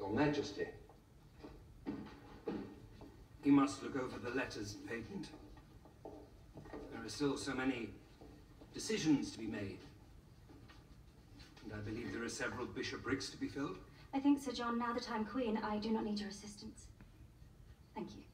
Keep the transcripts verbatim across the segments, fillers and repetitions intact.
Your Majesty. You must look over the letters patent. There are still so many decisions to be made. And I believe there are several bishoprics to be filled. I think, Sir John, now that I'm Queen, I do not need your assistance. Thank you.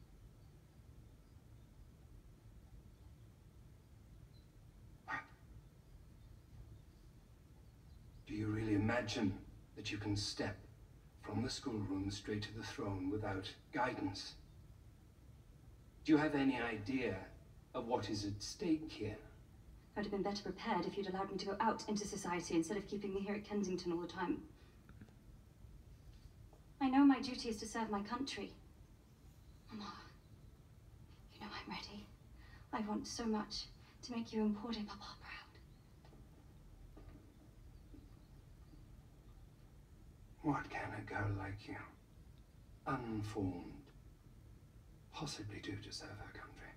Do you really imagine that you can step from the schoolroom straight to the throne without guidance? Do you have any idea of what is at stake here? I'd have been better prepared if you'd allowed me to go out into society instead of keeping me here at Kensington all the time. I know my duty is to serve my country. Mama, you know I'm ready. I want so much to make you and poor dear Papa proud. What can a girl like you, unformed, possibly do to serve her country?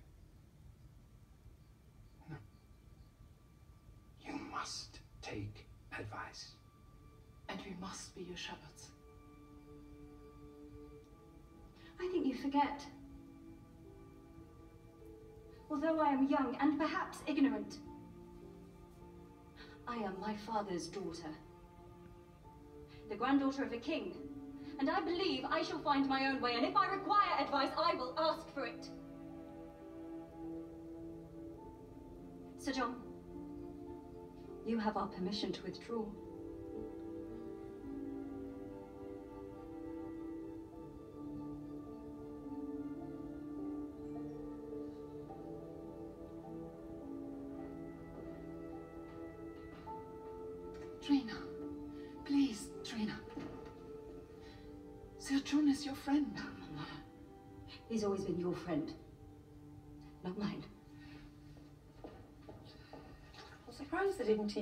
No. You must take advice. And we must be your shepherds. I think you forget. Although I am young and perhaps ignorant, I am my father's daughter, the granddaughter of a king, and I believe I shall find my own way, and if I require advice, I will ask for it. Sir John, you have our permission to withdraw. Trina, please, Trina. Sir John is your friend. No, Mama. He's always been your friend, not mine. I'm surprised they didn't teach